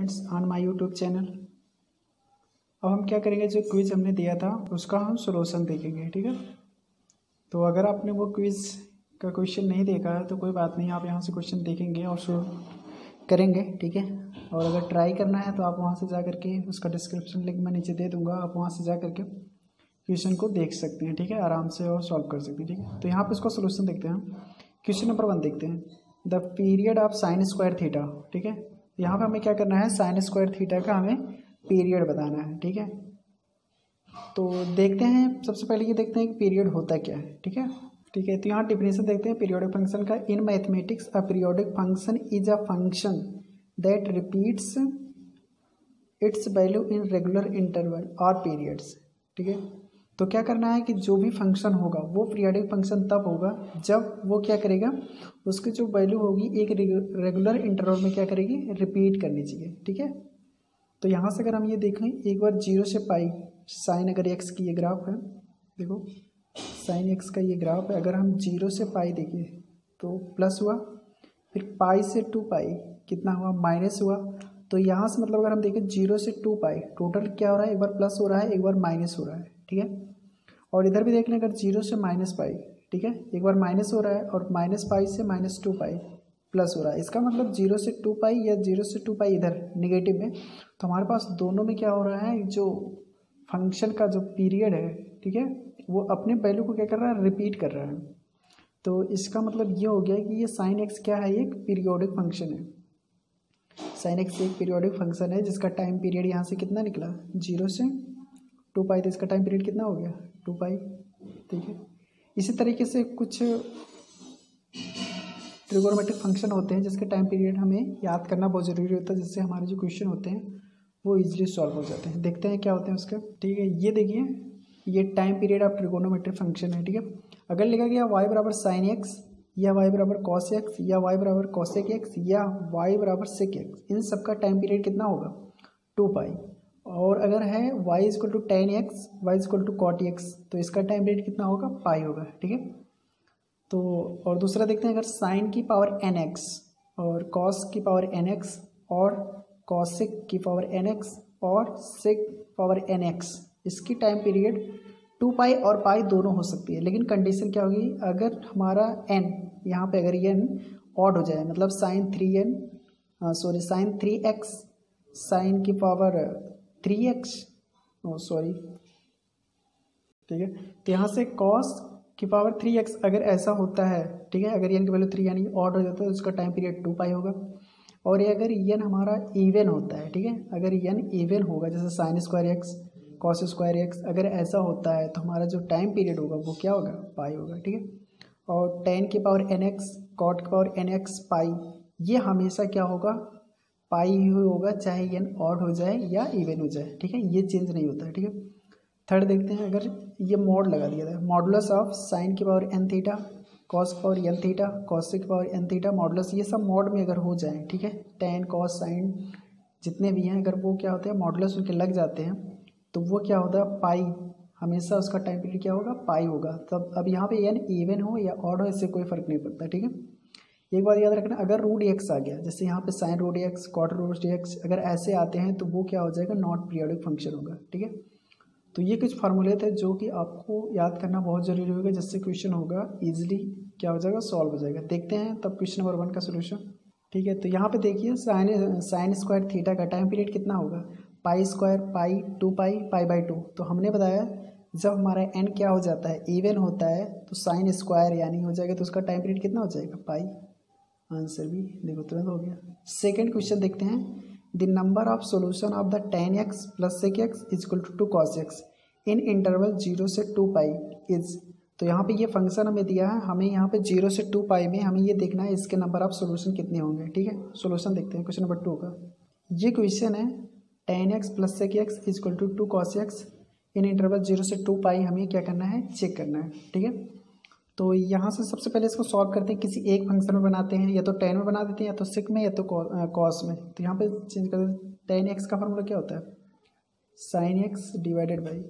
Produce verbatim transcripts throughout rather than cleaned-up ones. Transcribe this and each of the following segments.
Friends on my YouTube channel. अब हम क्या करेंगे, जो क्विज़ हमने दिया था उसका हम सॉल्यूशन देखेंगे, ठीक है। तो अगर आपने वो क्विज़ का क्वेश्चन नहीं देखा है तो कोई बात नहीं, आप यहाँ से क्वेश्चन देखेंगे और सॉल्व करेंगे, ठीक है। और अगर ट्राई करना है तो आप वहाँ से जा करके उसका डिस्क्रिप्शन लिंक मैं नीचे दे दूँगा, आप वहाँ से जा करके क्वेश्चन को देख सकते हैं, ठीक है, आराम से, और सॉल्व कर सकते हैं, ठीक है। तो यहाँ पर इसका सोल्यूशन देखते हैं। क्वेश्चन नंबर वन देखते हैं, the period of sine square theta, ठीक है। यहाँ पे हमें क्या करना है, साइन स्क्वायर थीटा का हमें पीरियड बताना है, ठीक है। तो देखते हैं, सबसे पहले ये देखते हैं कि पीरियड होता क्या है, ठीक है ठीक है। तो यहाँ डिफिनेशन देखते हैं पीरियोडिक फंक्शन का। In mathematics a periodic function is a function that repeats its value in regular interval और पीरियड्स, ठीक है। तो क्या करना है कि जो भी फंक्शन होगा वो पीरियोडिक फंक्शन तब होगा जब वो क्या करेगा, उसकी जो वैल्यू होगी एक रेगुलर इंटरवल में क्या करेगी, रिपीट करनी चाहिए, ठीक है। तो यहाँ से अगर हम ये देखें, एक बार जीरो से पाई साइन, अगर एक्स की ये ग्राफ है, देखो साइन एक्स का ये ग्राफ है, अगर हम जीरो से पाई देखिए तो प्लस हुआ, फिर पाई से टू पाई कितना हुआ, माइनस हुआ। तो यहाँ से मतलब अगर हम देखें जीरो से टू पाई टोटल क्या हो रहा है, एक बार प्लस हो रहा है, एक बार माइनस हो रहा है, ठीक है। और इधर भी देख लें, अगर जीरो से माइनस पाई, ठीक है, एक बार माइनस हो रहा है, और माइनस पाई से माइनस टू पाई प्लस हो रहा है। इसका मतलब जीरो से टू पाई या जीरो से टू पाई इधर निगेटिव में, तो हमारे पास दोनों में क्या हो रहा है, जो फंक्शन का जो पीरियड है, ठीक है, वो अपने वैल्यू को क्या कर रहा है, रिपीट कर रहा है। तो इसका मतलब ये हो गया कि ये साइन एक्स क्या है, एक पीरियोडिक फंक्शन है। साइन एक्स एक पीरियोडिक फंक्शन है जिसका टाइम पीरियड यहाँ से कितना निकला, जीरो से टू पाई, तो इसका टाइम पीरियड कितना हो गया, टू पाई, ठीक है। इसी तरीके से कुछ ट्रिगोनोमेट्रिक फंक्शन होते हैं जिसके टाइम पीरियड हमें याद करना बहुत ज़रूरी होता है, जिससे हमारे जो क्वेश्चन होते हैं वो इजीली सॉल्व हो जाते हैं। देखते हैं क्या होते हैं उसके, ठीक है। ये देखिए, ये time period of trigonometric function है, ठीक है। अगर लिखा गया वाई बराबर साइन एक्स, या वाई बराबर कॉस एक्स, या वाई बराबर कॉसेक एक्स, या वाई बराबर सेक एक्स, इन सब का टाइम पीरियड कितना होगा, टू पाई। और अगर है y is equal to tan x, y is equal to cot x, तो इसका टाइम पीरियड कितना होगा, पाई होगा, ठीक है। तो और दूसरा देखते हैं, अगर साइन की पावर एन एक्स और कॉस की पावर एन एक्स और कॉसेक की पावर एन एक्स और सेक पावर एन एक्स, इसकी टाइम पीरियड टू पाई और पाई दोनों हो सकती है। लेकिन कंडीशन क्या होगी, अगर हमारा एन यहाँ पे अगर एन ऑड हो जाए, मतलब sine three n sorry sine three x sine की power three x oh sorry ठीक है। तो यहाँ से कॉस की पावर थ्री एक्स अगर ऐसा होता है, ठीक है, अगर एन की वैल्यू थ्री यानी ऑड हो जाता है तो उसका टाइम पीरियड टू पाई होगा। और ये अगर एन हमारा इवन होता है, ठीक है, अगर एन इवन होगा, जैसे sine square x cos square x, अगर ऐसा होता है तो हमारा जो टाइम पीरियड होगा वो क्या होगा, पाई होगा, ठीक है। और टेन की पावर एन एक्स कॉट की पावर एन एक्स पाई, ये हमेशा क्या होगा, पाई ही होगा, चाहे एन ऑड हो जाए या इवन हो जाए, ठीक है, ये चेंज नहीं होता है, ठीक है। थर्ड देखते हैं, अगर ये मॉड लगा दिया था, मॉडुलस ऑफ साइन की पावर एन थीटा कॉस की पावर एन थीटा कॉस की पावर एन थीटा मॉडुलस, ये सब मॉड में अगर हो जाए, ठीक है, टेन कॉस साइन जितने भी हैं, अगर वो क्या होते हैं मॉडुलस उनके लग जाते हैं, तो वो क्या होता है, पाई, हमेशा उसका टाइम पीरियड क्या होगा, पाई होगा। तब अब यहाँ पे एन इवन हो या ऑड हो, इससे कोई फर्क नहीं पड़ता, ठीक है। एक बात याद रखना, अगर रूट एक्स आ गया, जैसे यहाँ पे sine root x cot root x, अगर ऐसे आते हैं तो वो क्या हो जाएगा, नॉट पीरियोडिक फंक्शन होगा, ठीक है। तो ये कुछ फार्मूले थे जो कि आपको याद करना बहुत ज़रूरी होगा, जिससे क्वेश्चन होगा इजीली क्या हो जाएगा, सॉल्व हो जाएगा। देखते हैं तब क्वेश्चन नंबर वन का सोल्यूशन, ठीक है। तो यहाँ पे देखिए, साइन साइन स्क्वायर थीटा का टाइम पीरियड कितना होगा, pi square pi two pi pi by two. तो हमने बताया जब हमारा एन क्या हो जाता है, इवन होता है, तो साइन स्क्वायर यानी हो जाएगा, तो उसका टाइम पीरियड कितना हो जाएगा, पाई। आंसर भी देखो तुरंत हो गया। सेकेंड क्वेश्चन देखते हैं, the number of solution of the tan x plus sec x is equal to two cos x in interval zero से टू पाई इज। तो यहाँ पे ये फंक्शन हमें दिया है, हमें यहाँ पे जीरो से टू पाई में हमें ये देखना है इसके नंबर ऑफ सोल्यूशन कितने होंगे, ठीक है। सोल्यूशन देखते हैं क्वेश्चन नंबर टू का। ये क्वेश्चन है, tan x plus sec x is equal to two cos x in interval zero से टू पाई, हमें क्या करना है, चेक करना है, ठीक है। तो यहाँ से सबसे पहले इसको सॉल्व करते हैं, किसी एक फंक्शन में बनाते हैं, या तो टेन में बना देते हैं, या तो सिक में, या तो कॉस में। तो यहाँ पे चेंज कर देते हैं, टेन एक्स का फॉर्मूला क्या होता है, sine x divided by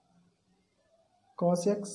cos x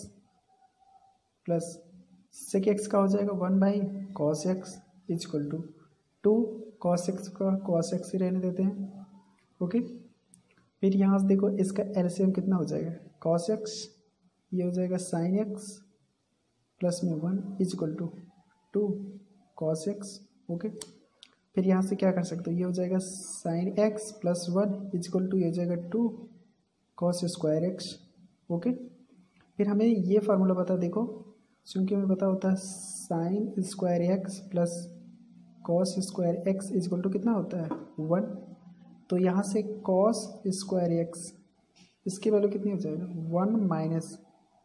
plus sec x का हो जाएगा one by cos x is equal to two cos x का कॉस एक्स ही रहने देते हैं। ओके, फिर यहाँ से देखो इसका एलसीएम कितना हो जाएगा, कॉस एक्स ये हो जाएगा साइन एक्स प्लस में one is equal to two cos x. Okay, फिर यहाँ से क्या कर सकते हो, ये हो जाएगा sine x plus one is equal to ये हो जाएगा two cos square x. Okay, फिर हमें ये फार्मूला पता, देखो क्योंकि हमें पता होता है sine square x plus cos square x is equal to कितना होता है वन। तो यहाँ से कॉस स्क्वायर एक्स इसकी वैल्यू कितनी हो जाएगा one minus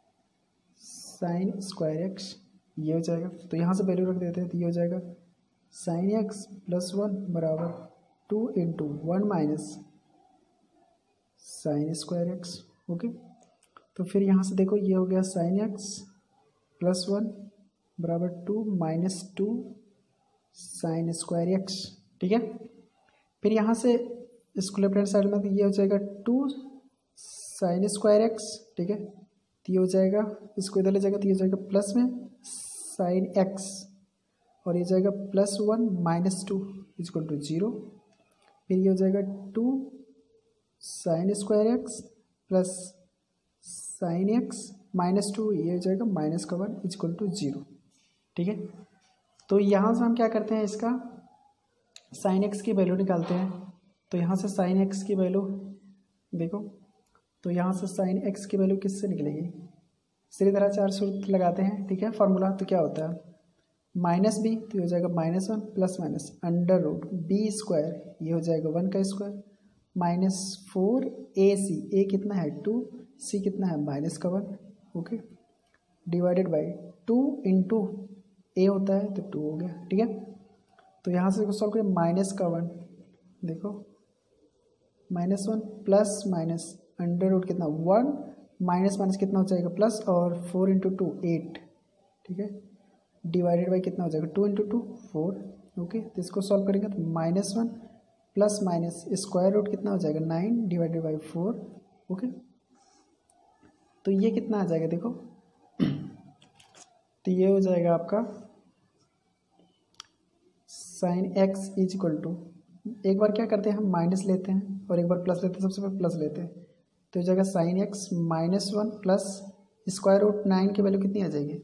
sine square x ये हो जाएगा। तो यहाँ से वैल्यू रख देते हैं तो ये हो जाएगा साइन एक्स प्लस वन बराबर two into one minus sine square x. Okay, तो फिर यहाँ से देखो ये हो गया साइन एक्स प्लस वन बराबर two minus two sine square x. ठीक है, फिर यहाँ से इसको लेफ्ट हैंड साइड में तो ये हो जाएगा टू साइन स्क्वायर एक्स। ठीक है, तो ये हो जाएगा, इसको इधर ले जाएगा तो ये हो जाएगा प्लस में साइन एक्स और ये जाएगा plus one minus two is equal to zero. फिर ये हो जाएगा two sine square x plus sine x minus two ये हो जाएगा माइनस का वन इजक्वल टू जीरो। ठीक है, तो यहाँ से हम क्या करते हैं, इसका साइन एक्स की वैल्यू निकालते हैं। तो यहाँ से साइन एक्स की वैल्यू देखो, तो यहाँ से साइन एक्स की वैल्यू किससे निकलेगी, सीधी तरह चार सूत्र लगाते हैं। ठीक है, फार्मूला तो क्या होता है माइनस बी तो ये हो जाएगा minus one plus minus under root b square ये हो जाएगा वन का square minus four a c, a कितना है टू, सी कितना है माइनस का one. Okay, divided by two into a होता है तो टू हो गया। ठीक है, तो यहाँ से सॉल्व करें माइनस का वन, देखो minus one plus minus under root कितना वन माइनस माइनस कितना हो जाएगा प्लस और फोर इंटू टू एट। ठीक है, डिवाइडेड बाई कितना हो जाएगा two into two four. Okay, तो इसको सॉल्व करेंगे तो minus one plus minus square root कितना हो जाएगा nine divided by four. Okay, तो ये कितना आ जाएगा देखो, तो ये हो जाएगा आपका sine x is equal to, एक बार क्या करते हैं हम माइनस लेते हैं और एक बार प्लस लेते हैं, सबसे पहले प्लस लेते हैं तो हो जाएगा sine x minus one plus square root nine की वैल्यू कितनी आ जाएगी,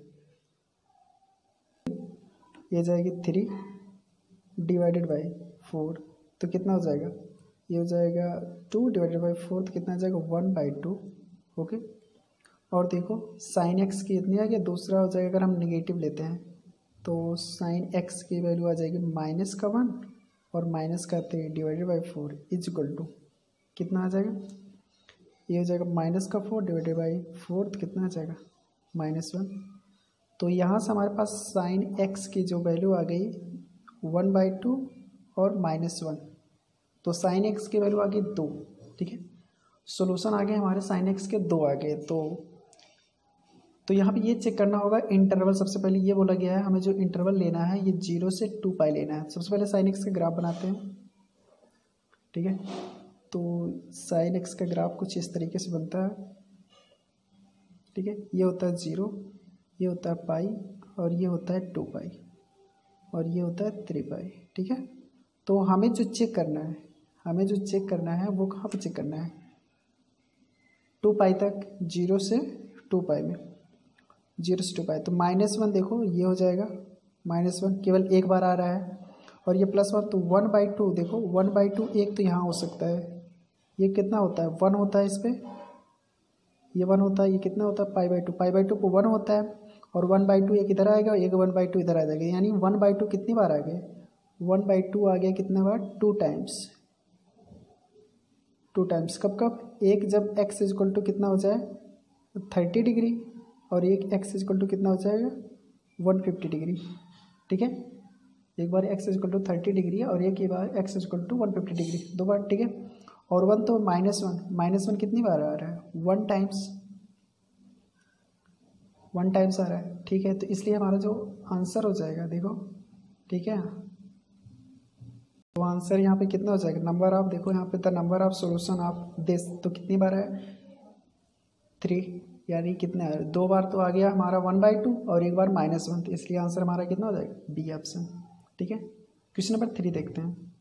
ये जाएगी थ्री डिवाइडेड बाई फोर तो कितना हो जाएगा, ये हो जाएगा टू डिवाइडेड बाई फोर तो कितना आ जाएगा वन बाई टू। ओके, और देखो साइन एक्स की इतनी आ गया, दूसरा हो जाएगा अगर हम निगेटिव लेते हैं तो साइन एक्स की वैल्यू आ जाएगी माइनस का वन और माइनस का three divided by four is equal to कितना आ जाएगा, ये हो जाएगा माइनस का फोर डिवाइडेड बाई फोर तो कितना आ जाएगा माइनस वन। तो यहाँ से हमारे पास साइन एक्स की जो वैल्यू आ गई वन बाई टू और माइनस वन, तो साइन एक्स की वैल्यू आ गई दो। ठीक है, सॉल्यूशन आ गए हमारे साइन एक्स के दो आ गए। तो तो यहाँ पे ये चेक करना होगा इंटरवल, सबसे पहले ये बोला गया है हमें जो इंटरवल लेना है ये जीरो से टू पाई लेना है। सबसे पहले साइन एक्स का ग्राफ बनाते हैं। ठीक है, तो साइन एक्स का ग्राफ कुछ इस तरीके से बनता है। ठीक है, ये होता है जीरो, ये होता है पाई और ये होता है टू पाई और ये होता है थ्री पाई। ठीक है, तो हमें जो चेक करना है हमें जो चेक करना है वो कहाँ पे चेक करना है, टू पाई तक, जीरो से टू पाई में, जीरो से टू पाई। तो माइनस वन देखो ये हो जाएगा माइनस वन केवल एक बार आ रहा है और ये प्लस वन तो वन बाई टू, देखो वन बाई टू एक तो यहाँ हो सकता है, ये कितना होता है वन होता है, इस पर ये वन होता है, ये कितना होता है pi by two, pi by two को वन होता है और वन बाई टू एक इधर आएगा एक वन बाई टू इधर आ जाएगा, यानी वन बाई टू कितनी बार आ गए, वन बाई टू आ गया कितने बार, टू टाइम्स, टू टाइम्स। कब कब, एक जब एक्स इजक्वल टू कितना हो जाए थर्टी डिग्री और एक एक्स इजक्वल टू कितना हो जाएगा वन फिफ्टी डिग्री। ठीक है, एक बार x is equal to thirty degree और एक ही बार x is equal to one fifty degree, दो बार। ठीक है, और वन तो माइनस वन, माइनस वन कितनी बार आ रहा है, वन टाइम्स, वन टाइम्स आ रहा है। ठीक है, तो इसलिए हमारा जो आंसर हो जाएगा देखो, ठीक है, तो आंसर यहाँ पे कितना हो जाएगा, नंबर ऑफ, देखो यहाँ पे the number of solution of this, तो कितनी बार है थ्री, यानी कितना है दो बार तो आ गया हमारा वन बाई टू और एक बार माइनस वन, तो इसलिए आंसर हमारा कितना हो जाएगा बी ऑप्शन। ठीक है, क्वेश्चन नंबर थ्री देखते हैं।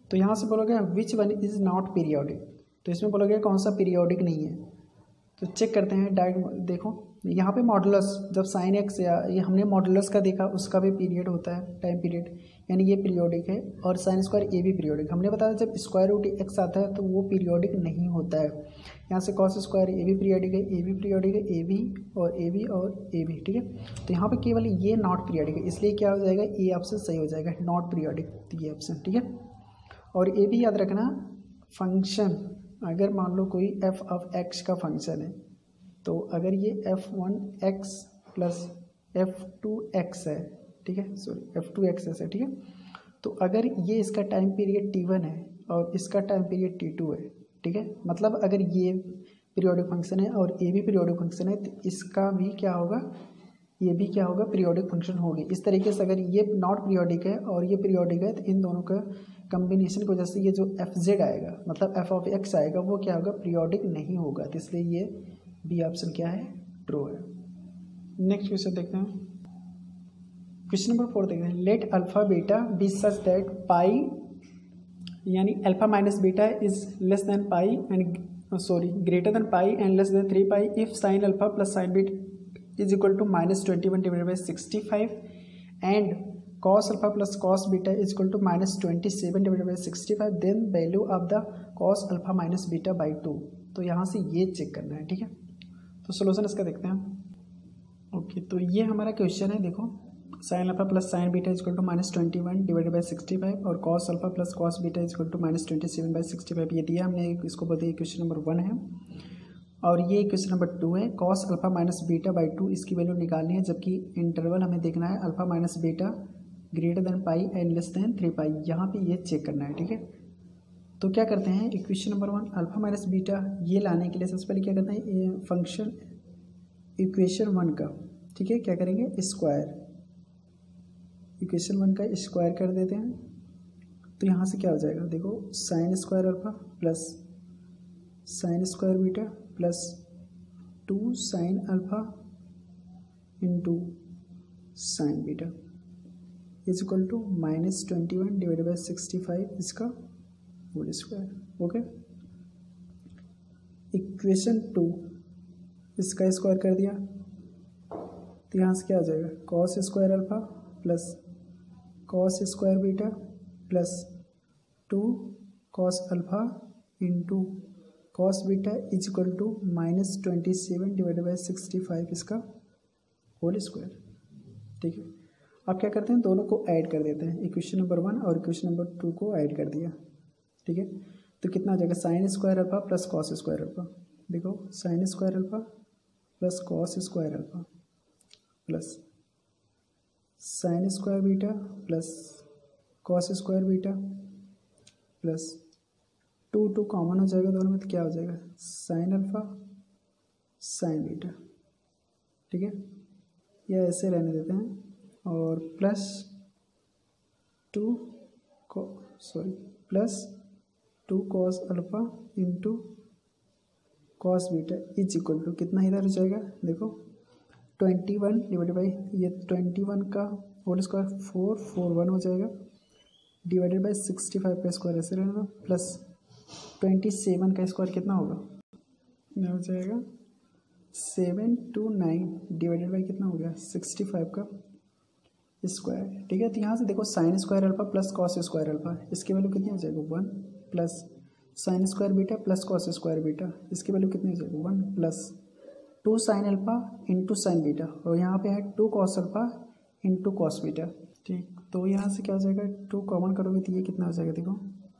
तो यहाँ से बोलोगे which one is not periodic, तो इसमें बोलोगे कौन सा पीरियोडिक नहीं है। तो चेक करते हैं डायरेक्ट, देखो यहाँ पे मॉडुलस, जब साइन एक्स या ये हमने मॉडुलस का देखा उसका भी पीरियड होता है, टाइम पीरियड, यानी ये पीरियोडिक है। और साइन स्क्वायर ए भी पीरियोडिक, हमने बताया जब स्क्वायर रूट एक्स आता है तो वो पीरियोडिक नहीं होता है। यहाँ से कॉस स्क्वायर ए भी पीरियोडिक है, ए भी पीरियोडिक है, ए भी और ए भी और ए भी, ठीक है। तो यहाँ पे केवल ये नॉट पीरियोडिक है, इसलिए क्या हो जाएगा, ए ऑप्शन सही हो जाएगा, नॉट पीरियोडिक, तो ये ऑप्शन, ठीक है। और ये भी याद रखना, फंक्शन अगर मान लो कोई एफ ऑफ एक्स का फंक्शन है, तो अगर ये f one x plus f two x है, ठीक है, सॉरी एफ टू एक्स है, ठीक है। तो अगर ये इसका टाइम पीरियड टी वन है और इसका टाइम पीरियड टी टू है, ठीक है, मतलब अगर ये पीरियोडिक फंक्शन है और ये भी पीरियोडिक फंक्शन है, तो इसका भी क्या होगा, ये भी क्या होगा, पीरियोडिक फंक्शन होगी। इस तरीके से अगर ये नॉट पीरियोडिक है और ये पीरियोडिक है, तो इन दोनों का कम्बिनेशन की वजह से ये जो एफ जेड आएगा, मतलब एफ ऑफ एक्स आएगा, वो क्या होगा, पीरियोडिक नहीं होगा। तो इसलिए ये बी ऑप्शन क्या है, ट्रू है। नेक्स्ट क्वेश्चन देखते हैं, क्वेश्चन नंबर फोर देखते हैं, let alpha beta be such that pi यानी alpha minus beta is less than pi and sorry greater than pi and less than three pi if sine alpha plus sine beta is equal to minus twenty one divided by sixty five and cos alpha plus cos beta is equal to minus twenty seven divided by sixty five, then value of the cos alpha minus beta by two. तो यहाँ से ये check करना है, ठीक है। तो solution इसका देखते हैं। ओके, तो ये हमारा क्वेश्चन है, देखो sine alpha plus sine beta is equal to minus twenty one divided by sixty five और cos alpha plus cos beta is equal to minus twenty seven by sixty five, ये दिया हमने, इसको बोलते हैं क्वेश्चन नंबर वन है। और ये क्वेश्चन नंबर टू है, cos alpha minus beta by two, इसकी वैल्यू निकालनी है, जबकि इंटरवल हमें देखना है alpha minus beta greater than pi and less than three pi, यहाँ पे ये चेक करना है, ठीक है। तो क्या करते हैं, equation number one alpha minus beta ये लाने के लिए सबसे पहले क्या करते हैं, ये फंक्शन इक्वेशन वन का, ठीक है, क्या करेंगे, स्क्वायर, इक्वेशन वन का स्क्वायर कर देते हैं। तो यहाँ से क्या हो जाएगा, देखो sine square alpha plus sine square beta plus two sine alpha into sine beta is equal to minus twenty one divided by sixty five, इसका whole square. Okay, equation two इसका स्क्वायर कर दिया, तो यहाँ से क्या हो जाएगा, cos square alpha plus cos square beta plus two cos alpha into cos beta is equal to minus twenty seven divided by sixty five, इसका होल स्क्वायर, ठीक है। अब क्या करते हैं, दोनों को ऐड कर देते हैं, इक्वेशन नंबर वन और इक्वेशन नंबर टू को ऐड कर दिया, ठीक है। तो कितना हो जाएगा, sine square alpha plus cos square alpha, देखो sine square alpha plus cos square alpha plus sine square beta plus cos square beta plus two two common हो जाएगा दोनों में, तो क्या हो जाएगा, साइन अल्फा साइन बीटा, ठीक है। या ऐसे रहने देते हैं, और प्लस टू को sorry plus two cos alpha into cos beta is equal to कितना इधर हो जाएगा, देखो ट्वेंटी वन डिवाइडेड बाई ये ट्वेंटी वन का whole square four four one हो जाएगा डिवाइडेड बाई सिक्सटी फाइव का स्क्वायर ऐसे रहेगा प्लस ट्वेंटी सेवन का स्क्वायर कितना होगा, यह हो जाएगा seven two nine divided by कितना हो गया, सिक्सटी फाइव का स्क्वायर, ठीक है। तो यहाँ से देखो sine square alpha plus cos square alpha, इसकी वैल्यू कितनी हो जाएगी, one plus sine square beta plus cos square beta, इसकी वैल्यू कितनी हो जाएगी, one plus two sine alpha into sine beta, और यहाँ पे है two cos alpha into cos beta, ठीक। तो यहाँ से क्या हो जाएगा, टू कॉमन करोगे तो ये कितना हो जाएगा, देखो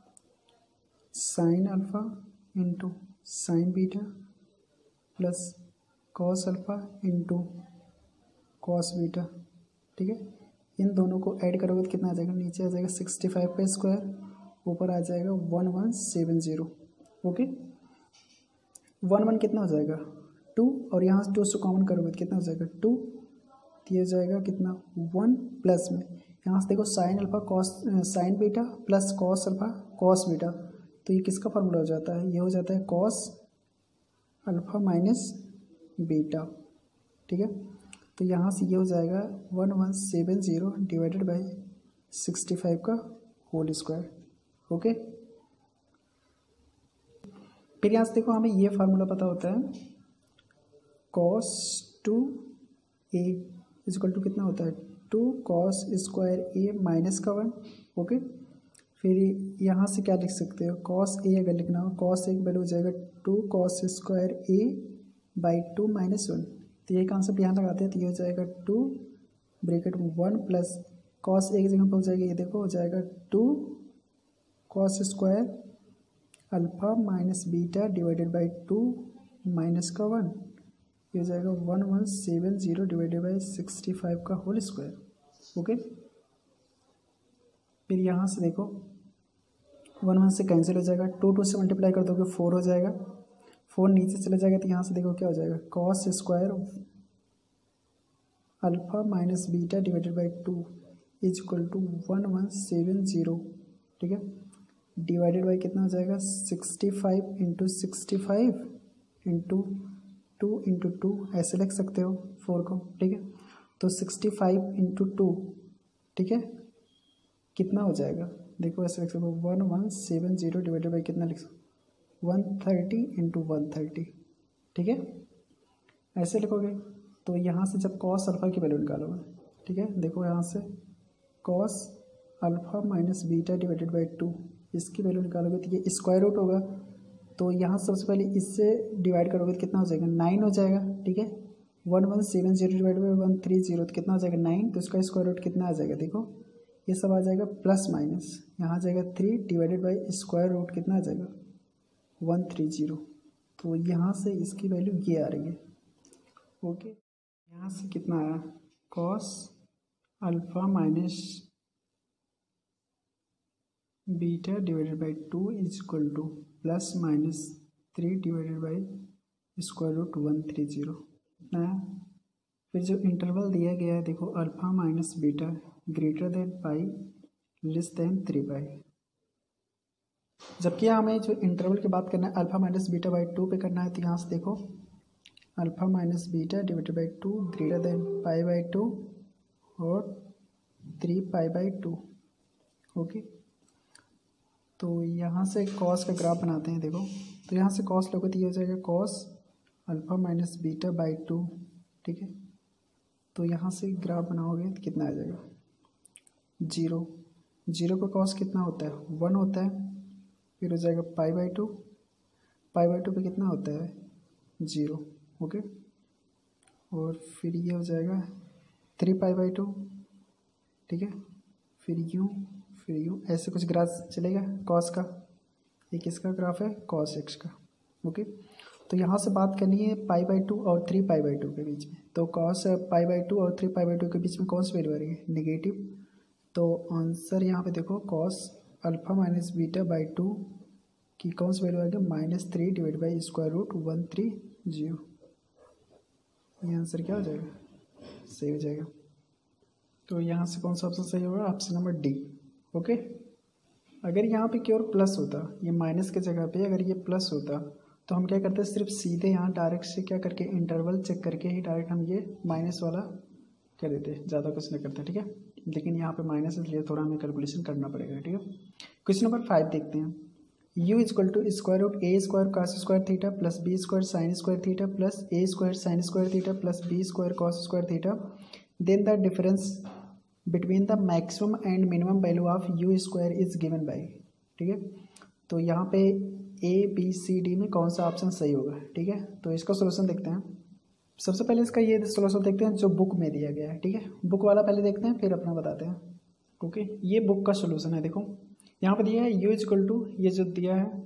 sine alpha into sine beta plus cos alpha into cos beta, ठीक है। इन दोनों को ऐड करोगे तो कितना आ जाएगा, नीचे आ जाएगा सिक्सटी फाइव का स्क्वायर, ऊपर आ जाएगा one one seven zero, okay. One one कितना हो जाएगा, टू, और यहाँ से टू से कॉमन करोगे तो कितना हो जाएगा, टू, तो ये जाएगा कितना, वन प्लस में यहाँ से देखो sine alpha cos sine beta plus cos alpha cos beta, तो ये किसका फार्मूला हो जाता है, ये हो जाता है कॉस अल्फा माइनस बीटा, ठीक है। तो यहाँ से ये हो जाएगा one one seven zero divided by sixty five का होल स्क्वायर, ओके, फिर यहाँ से देखो हमें ये फार्मूला पता होता है, cos two A is equal to कितना होता है, two cos square A minus का वन। ओके, फिर यहाँ से क्या लिख सकते हो, कॉस ए अगर लिखना हो, कॉस ए की वैल्यू हो जाएगा two cos square A by two minus one. तो ये कॉन्सेप्ट यहाँ लगाते हैं, तो ये हो जाएगा two bracket one plus cos A की जगह पर हो जाएगा, ये देखो हो जाएगा two cos square alpha minus beta divided by two minus का वन, ये हो जाएगा one one seven zero divided by sixty five का होल स्क्वायर। ओके, फिर यहाँ से देखो वन वन से कैंसिल हो जाएगा, टू टू से मल्टीप्लाई कर दोगे फोर हो जाएगा, फोर नीचे चले जाएगा, तो यहाँ से देखो क्या हो जाएगा, cos square alpha minus beta divided by two is equal to one one seven zero, ठीक है, डिवाइडेड बाई कितना हो जाएगा, sixty five into sixty five into two into two, ऐसे लिख सकते हो फोर को, ठीक है। तो सिक्सटी फाइव इंटू टू, ठीक है, कितना हो जाएगा, देखो ऐसे लिख सकते हो, one one seven zero divided by कितना लिख सकते, one thirty into one thirty, ठीक है, ऐसे लिखोगे। तो यहाँ से जब कॉस अल्फ़ा की वैल्यू निकालोगे, ठीक है, देखो यहाँ से cos alpha minus beta divided by two, इसकी वैल्यू निकालोगे तो ये स्क्वायर रूट होगा, तो यहाँ सबसे पहले इससे डिवाइड करोगे तो कितना हो जाएगा, नाइन हो जाएगा, ठीक है, one one seven zero divide by one three zero, तो कितना हो जाएगा नाइन, तो इसका स्क्वायर रूट कितना आ जाएगा, देखो ये सब आ जाएगा प्लस माइनस, यहाँ आ जाएगा three divided by square root कितना आ जाएगा वन थ्री जीरो, तो यहाँ से इसकी वैल्यू ये आ रही है। ओके, यहाँ से कितना आया, cos alpha minus beta divided by two is equal to plus minus three divided by square root one three zero इतना है। फिर जो इंटरवल दिया गया है देखो, alpha minus beta greater than pi less than three pi, जबकि हमें जो इंटरवल की बात करना है alpha minus beta by two पे करना है, तो यहाँ से देखो alpha minus beta divided by two greater than pi by two और three pi by two. Okay, तो यहाँ से कॉस का ग्राफ बनाते हैं, देखो तो यहाँ से कॉस लोगे तो ये हो जाएगा cos alpha minus beta by two, ठीक है, तो यहाँ से ग्राफ बनाओगे तो कितना आ जाएगा, जीरो, जीरो का कॉस कितना होता है, वन होता है, फिर हो जाएगा pi by two, pi by two पे कितना होता है, जीरो। ओके, और फिर ये हो जाएगा थ्री पाई बाई टू, ठीक है, फिर यूँ फिर यूँ, ऐसे कुछ ग्राफ चलेगा कॉस का, ये किसका ग्राफ है, कॉस एक्स का। ओके, तो यहाँ से बात करनी है पाई बाई टू और थ्री पाई बाई टू के बीच में, तो कॉस पाई बाई टू और थ्री पाई बाई टू के बीच में कौन सी वैल्यू आ रही है, नेगेटिव, तो आंसर यहाँ पे देखो cos alpha minus beta by two की कौन सी वैल्यू आएगी, minus three divide by square root one three zero, ये आंसर क्या हो जाएगा, सही हो जाएगा। तो यहाँ से कौन सा ऑप्शन सही होगा, ऑप्शन नंबर डी। ओके, अगर यहाँ पे केवल प्लस होता, ये माइनस के जगह पे अगर ये प्लस होता तो हम क्या करते, सिर्फ सीधे यहाँ डायरेक्ट से क्या करके इंटरवल चेक करके ही डायरेक्ट हम ये माइनस वाला कर देते, ज़्यादा कुछ नहीं करते, ठीक है, लेकिन यहाँ पे माइनस इसलिए थोड़ा हमें कैलकुलेशन करना पड़ेगा, ठीक है। क्वेश्चन नंबर फाइव देखते हैं, U is equal to square root A square cos square theta plus B square sine square theta plus A square sine square theta plus B square cos square theta, then the difference between the maximum and minimum value of U square is given by, ठीक है। तो यहाँ पे A B C D में कौन सा option सही होगा, ठीक है। तो इसका सोल्यूशन देखते हैं, सबसे पहले इसका ये सोल्यूशन देखते हैं जो बुक में दिया गया है, ठीक है, बुक वाला पहले देखते हैं फिर अपना बताते हैं। ओके, ये बुक का सोल्यूशन है, देखो यहाँ पे दिया है यू इजक्वल टू, ये जो दिया है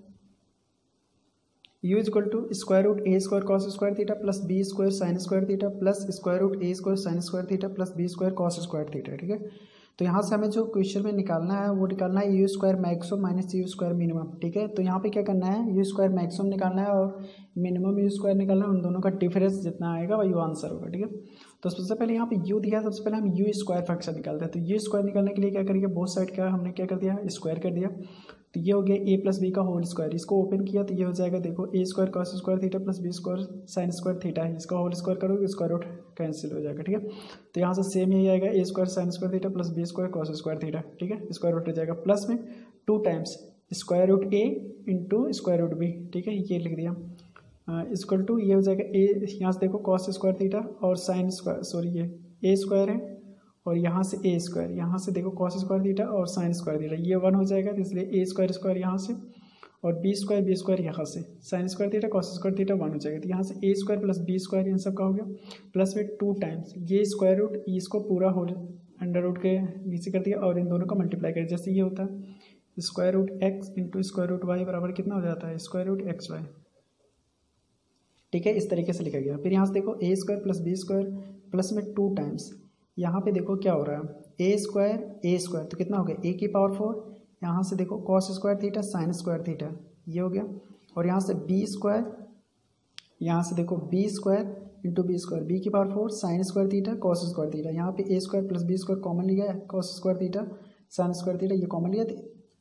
U is equal to square root A square cos square theta plus B square sine square theta plus square root A square sine square theta plus B square cos square theta, ठीक है। तो यहाँ से हमें जो क्वेश्चन में निकालना है वो निकालना है U square maximum minus U square minimum, ठीक है। तो यहाँ पे क्या करना है, यू स्क्वायर मैक्सिमम निकालना है और मिनिमम यू स्क्वायर निकालना है, उन दोनों का डिफरेंस जितना आएगा वही आंसर होगा, ठीक है। तो सबसे पहले यहाँ पे यू दिया, सबसे पहले हम यू स्क्वायर फंक्शन निकालते हैं। तो यू स्क्वायर निकालने के लिए क्या करेंगे, बोथ साइड का हमने क्या कर दिया, स्क्वायर कर दिया। तो ये हो गया ए प्लस बी का होल स्क्वायर। इसको ओपन किया तो ये हो जाएगा, देखो A square cos square theta plus B square sine square theta है, इसका होल स्क्वायर करोगे स्क्वायर रूट कैंसिल हो जाएगा। ठीक है, तो यहाँ से सेम यही आएगा, A square sine square theta plus B square cos square theta. ठीक है, स्क्वायर रूट हो जाएगा प्लस में two times square root A into square root B. ठीक है, ये लिख दिया इक्वल टू, ये हो जाएगा ए, यहाँ से देखो कॉस स्क्वायर थीटा और साइन स्क्वायर, सॉरी ये ए स्क्वायर है और यहाँ से ए स्क्वायर, यहाँ से देखो कॉस स्क्वायर थीटा और साइन स्क्वायर थीटा, ये वन हो जाएगा, तो इसलिए ए स्क्वायर स्क्वायर यहाँ से और बी स्क्वायर बी स्क्वायर यहाँ से, sine square theta cos square theta one हो जाएगा। तो यहाँ से A square plus B square इन सब का हो गया, प्लस में टू टाइम्स ये स्क्वायर रूट इसको पूरा होल अंडर रूट के नीचे कर दिया और इन दोनों का मल्टीप्लाई कर, जैसे ये होता है square root X into square root Y बराबर कितना हो जाता है, स्क्वायर रूट एक्स वाई। ठीक है, इस तरीके से लिखा गया। फिर यहाँ से देखो A square plus B square plus में टू टाइम्स, यहाँ पे देखो क्या हो रहा है, ए स्क्वायर ए स्क्वायर तो कितना हो गया ए की पावर फोर, यहाँ से देखो cos square theta sine square theta ये हो गया, और यहाँ से बी स्क्वायर, यहाँ से देखो B square into B square B की power four sine square theta cos square theta, यहाँ पे A square plus B square common लिया है, cos square theta sine square theta ये कॉमन लिया,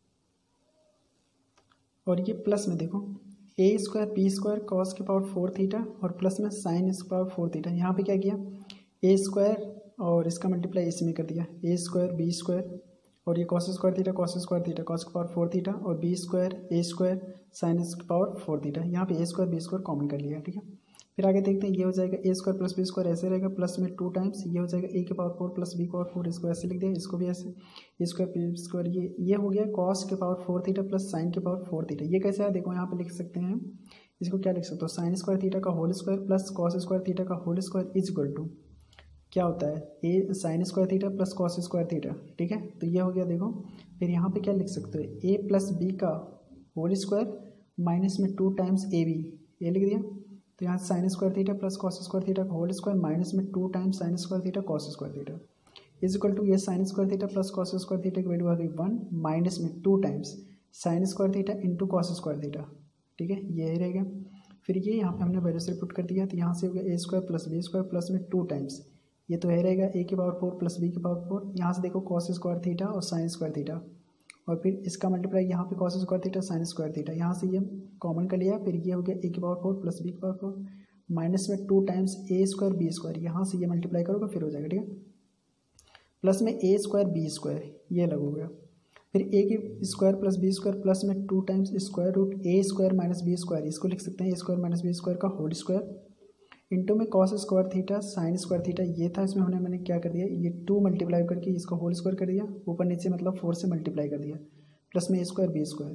और ये प्लस में देखो A square B square cos के पावर फोर थीटा और प्लस में sine square power four theta, यहाँ पे क्या किया ए स्क्वायर और इसका मल्टीप्लाई इसमें कर दिया, ए स्क्वायर बी स्क्वायर और ये cos square theta cos square theta cos की पावर फोर थीटा और B square A square sine की पावर फोर थीटा, यहाँ पे A square B square common कर लिया। ठीक है, फिर आगे देखते हैं, ये हो जाएगा A square plus B square ऐसे रहेगा, प्लस में टू टाइम्स ये हो जाएगा ए के power four plus B power four, इसको ऐसे लिख दिया, इसको भी ऐसे ए स्क्वायर बी स्क्वायर, ये ये हो गया कॉस के power four theta plus sine के पावर फोर थीटा। ये कैसे है देखो, यहाँ पे लिख सकते हैं, इसको क्या लिख सकते हो, साइन स्क्वायर थीटा का whole square plus cos square theta का whole square is equal to क्या होता है A sine square theta plus cos square theta. ठीक है, तो ये हो गया देखो, फिर यहाँ पे क्या लिख सकते हो, ए प्लस बी का होल स्क्वायर माइनस में टू टाइम्स ए बी, ये लिख दिया, तो यहाँ sine square theta plus cos square theta का होल स्क्वायर माइनस में two times sine square theta cos square theta is equal to, ये sine square theta plus cos square theta की value आ गई वन माइनस में two times sine square theta into cos square theta. ठीक है, ये रह गया, फिर ये यहाँ पे हमने वैल्यू से पुट कर दिया, तो यहाँ से हो गया A square plus B square plus में टू टाइम्स, ये तो है रहेगा ए की पावर फोर प्लस बी की पावर फोर, यहाँ से देखो कॉस स्क्वायर थीटा और साइन स्क्वायर थीटा और फिर इसका मल्टीप्लाई यहाँ पे cos square theta sine square theta, यहाँ से ये कॉमन कर लिया, फिर ये हो गया ए की पावर फोर प्लस बी की पावर फोर माइनस में two times A square B square, यहाँ से ये मल्टीप्लाई करोगे फिर हो जाएगा। ठीक है, प्लस में ए स्क्वायर बी स्क्वायर ये अलग हो गया, फिर ए की square plus B square plus में two times square root A square minus B square, इसको लिख सकते हैं A square minus B square का होल स्क्वायर इंटू में cos square theta sine square theta ये था, इसमें हमने मैंने क्या कर दिया, ये टू मल्टीप्लाई करके इसको होल स्क्वायर कर दिया, ऊपर नीचे मतलब फोर से मल्टीप्लाई कर दिया, प्लस में ए स्क्वायर बी स्क्वायर,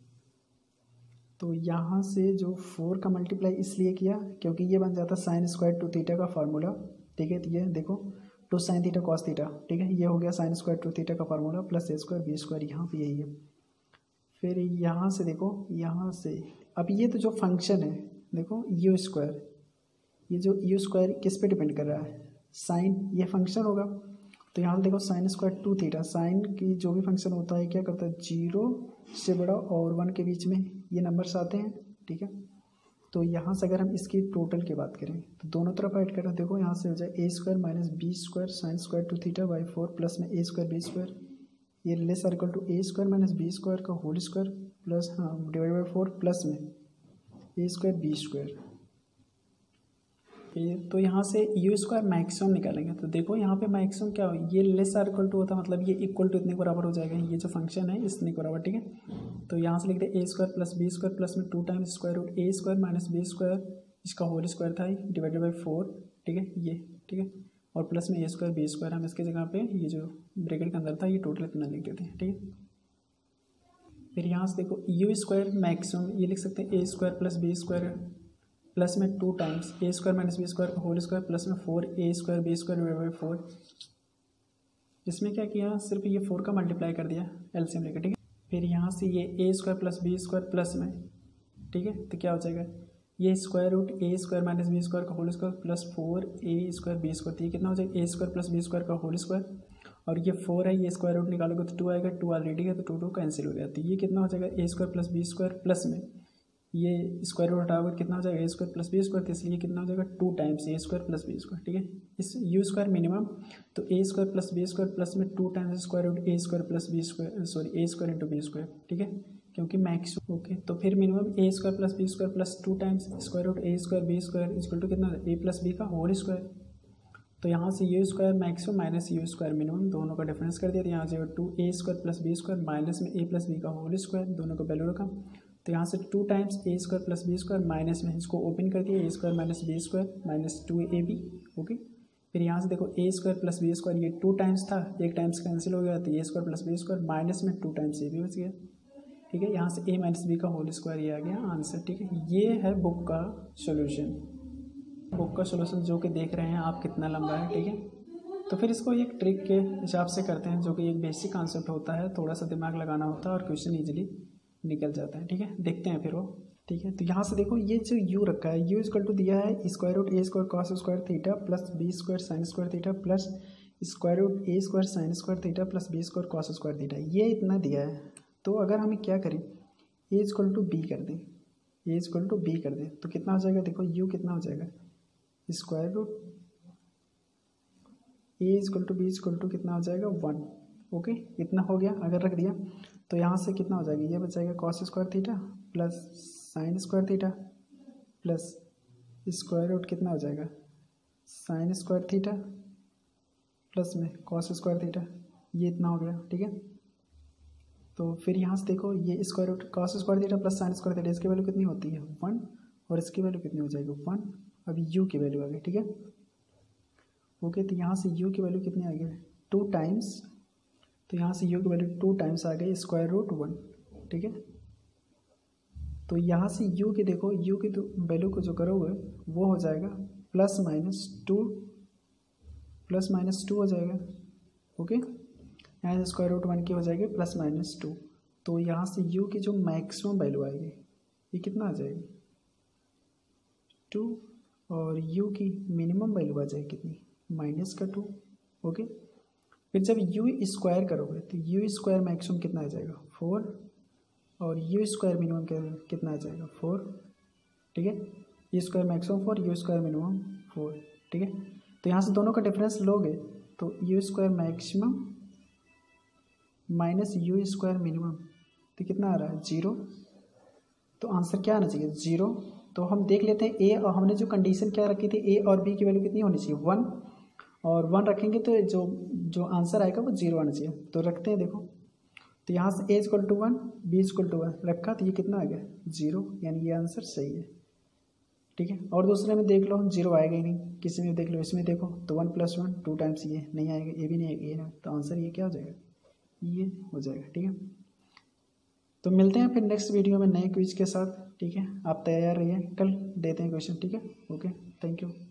तो यहाँ से जो फोर का मल्टीप्लाई इसलिए किया क्योंकि ये बन जाता साइन स्क्वायर टू थीटा का फार्मूला। ठीक है, तो ये देखो two sine theta cos theta, ठीक है, ये हो गया साइन स्क्वायर टू थीटा का formula plus A square B square, यहाँ पे यही है। फिर यहाँ से देखो, यहाँ से अब ये तो जो फंक्शन है देखो यू स्क्वायर, ये जो यू स्क्वायर किस पे डिपेंड कर रहा है, साइन, ये फंक्शन होगा, तो यहाँ देखो sine square two theta, sine की जो भी फंक्शन होता है क्या करता है, जीरो से बड़ा और वन के बीच में ये नंबर्स आते हैं। ठीक है, तो यहाँ से अगर हम इसकी टोटल की बात करें तो दोनों तरफ ऐड करें, देखो यहाँ से हो जाए A square minus B square sine square two theta by four plus में ए स्क्वायर बी स्क्वायर, ये less circle to A square minus B square का होल स्क्वायर प्लस हाँ डिवाइड बाई फोर प्लस में A square B square. तो यहाँ से U square maximum निकालेंगे, तो देखो यहाँ पे मैक्सिमम क्या हो, ये लेस सर्कल टू होता है, मतलब ये इक्वल टू इतने के बराबर हो जाएगा, ये जो फंक्शन है इतने के बराबर। ठीक है, तो यहाँ से लिख दे A square plus B square plus में two times square root A square minus B square, इसका होल स्क्वायर था डिवाइडेड बाई फोर। ठीक है, ये ठीक है, और प्लस में ए स्क्वायर बी स्क्वायर, हम इसके जगह पे ये जो ब्रैकेट के अंदर था ये टोटल इतना लिख देते हैं। ठीक है, फिर यहाँ से देखो यू स्क्वायर मैक्सिमम ये लिख सकते हैं A square plus B square plus में two times A square minus B square का होल स्क्वायर प्लस में four A square B square divide by four, इसमें क्या किया, सिर्फ ये फोर का मल्टीप्लाई कर दिया एलसीएम लेकर। ठीक है, फिर यहाँ से ये A square plus B square plus में, ठीक है, तो क्या हो जाएगा, ये square root A square minus B square का whole square plus four A square B square, तो ये कितना हो जाएगा A square plus B square का होल स्क्वायर, और ये फोर है, ये स्क्वायर रूट निकालोगे तो टू आएगा, टू ऑलरेडी है तो टू टू कैंसिल हो गया, तो ये कितना हो जाएगा A square plus B square plus में ये स्क्वायर रूट हटाओगे तो कितना हो जाएगा A square plus B square, तो इसलिए कितना हो जाएगा two times A square plus B square. ठीक है, इस यू स्क्वायर मिनिमम, तो A square plus B square plus में two times square root A square plus B square, sorry A square into B square. ठीक है, क्योंकि max okay. तो फिर minimum A square plus B square plus two times square root A square B square equal to कितना A plus B का whole square. तो यहाँ से U square maximum minus U square minimum दोनों का difference कर दिया। तो यहाँ से two A square plus B square minus में ए प्लस बी का होल स्क्वायर दोनों का वैल्यू रखा। तो यहाँ से two times A square plus B square minus में इसको ओपन कर दिया A square minus B square minus two A B okay. फिर यहाँ से देखो A square plus B square ये टू टाइम्स था, एक टाइम्स कैंसिल हो गया तो A square plus B square minus में टू टाइम्स ए बी बच गया। ठीक है, यहाँ से ए माइनस बी का होल स्क्वायर ये आ गया आंसर। ठीक है, ये है बुक का सॉल्यूशन। बुक का सॉल्यूशन जो कि देख रहे हैं आप कितना लंबा है। ठीक है, तो फिर इसको एक ट्रिक के हिसाब से करते हैं जो कि एक बेसिक कॉन्सेप्ट होता है, थोड़ा सा दिमाग लगाना होता है और क्वेश्चन ईजिली निकल जाता है। ठीक है, देखते हैं फिर वो। ठीक है, तो यहाँ से देखो ये जो u रखा है u इक्वल टू दिया है square root A square cos square theta plus B square sine square theta plus square root A square sine square theta plus B square cos square theta, ये इतना दिया है। तो अगर हमें क्या करें ए इक्वल टू बी कर दें, ए इक्वल टू बी कर दें तो कितना हो जाएगा, देखो u कितना हो जाएगा square root A equal to B equal to कितना हो जाएगा वन ओके। इतना हो गया अगर रख दिया तो यहाँ से कितना हो जाएगा, ये बच जाएगा cos square theta plus sine square theta plus square root कितना हो जाएगा साइन स्क्वायर थीटा प्लस में कॉस स्क्वायर थीटा, ये इतना हो गया। ठीक है, तो फिर यहाँ से देखो ये square root cos square theta plus sine square theta इसकी वैल्यू कितनी होती है वन और इसकी वैल्यू कितनी हो जाएगी वन। अभी u की वैल्यू आ गई। ठीक है ओके, तो यहाँ से u की वैल्यू कितनी आ गई टू टाइम्स, तो यहाँ से u की वैल्यू टू टाइम्स आ गई स्क्वायर रूट वन। ठीक है, तो यहाँ से u की देखो u की तो वैल्यू को जो करोगे वो हो जाएगा plus minus two plus minus two हो जाएगा ओके। यहाँ से स्क्वायर रूट वन की हो जाएगी प्लस माइनस टू, तो यहाँ से u की जो मैक्सिमम वैल्यू आएगी ये कितना आ जाएगी टू और u की मिनिमम वैल्यू आ जाएगी कितनी माइनस का टू ओके। फिर जब u स्क्वायर करोगे तो u स्क्वायर मैक्सिमम कितना आ जाएगा फोर और u स्क्वायर मिनिमम कितना आ जाएगा फोर। ठीक है, u square maximum four u square minimum four. ठीक है, तो यहाँ से दोनों का डिफरेंस लोगे तो u square maximum minus u square minimum तो कितना आ रहा है जीरो। तो आंसर क्या आना चाहिए जीरो। तो हम देख लेते हैं a और हमने जो कंडीशन क्या रखी थी a और b की वैल्यू कितनी होनी चाहिए वन और वन रखेंगे तो जो जो आंसर आएगा वो जीरो आना चाहिए। तो रखते हैं देखो, तो यहाँ से a equal to one B equal to one रखा तो ये कितना आ गया जीरो, यानी ये आंसर सही है। ठीक है, और दूसरे में देख लो जीरो आएगा ही नहीं, किसी में देख लो इसमें देखो तो one plus one two times ये नहीं आएगा, ये भी नहीं आएगा, ये नहीं, तो आंसर ये क्या हो जाएगा ये हो जाएगा। ठीक है, तो मिलते हैं फिर नेक्स्ट वीडियो में नए क्विज के साथ। ठीक है, आप तैयार रहिए, कल देते हैं क्वेश्चन। ठीक है, ओके, थैंक यू।